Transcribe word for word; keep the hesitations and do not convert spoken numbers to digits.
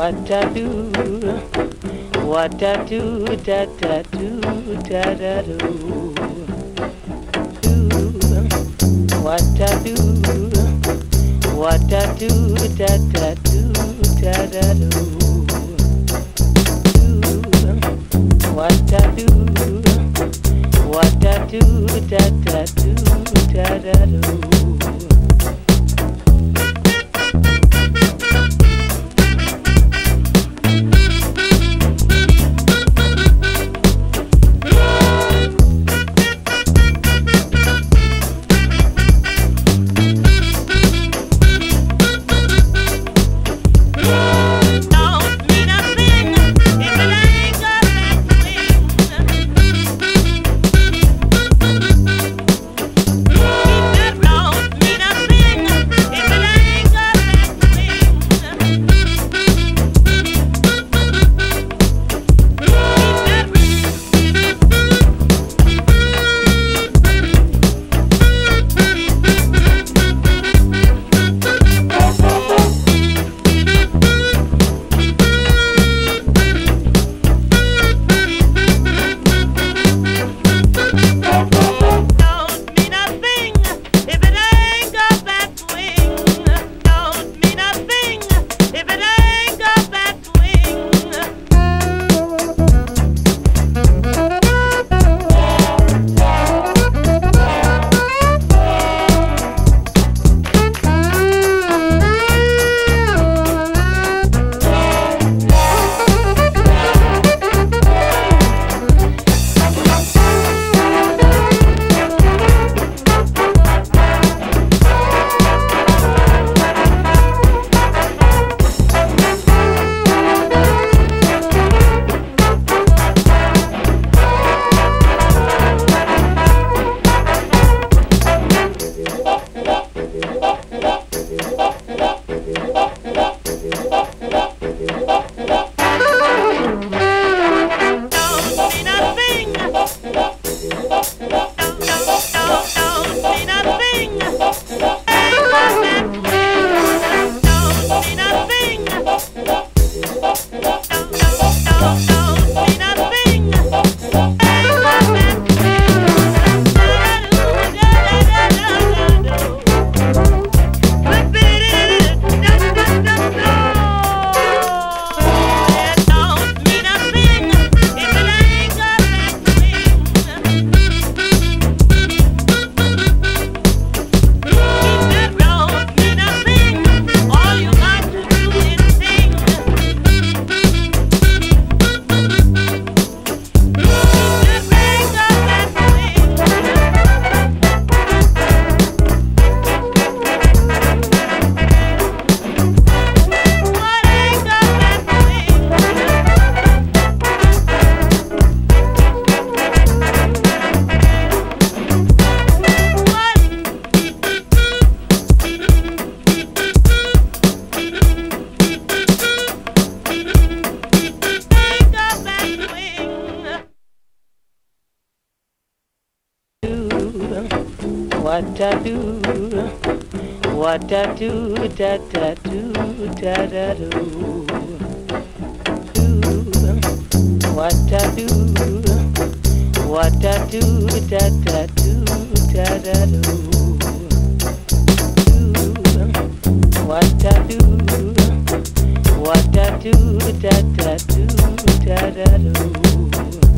what I do, what I do, da da do, da da do. Do what I do, what I do, da da do, da da do. Do what I do, what I do, da da do, da da do. What I do, what I do, da da do, da da do. Do what I do, what I do, da da do, da da do. Do what I do, what I do, da da do, da da do.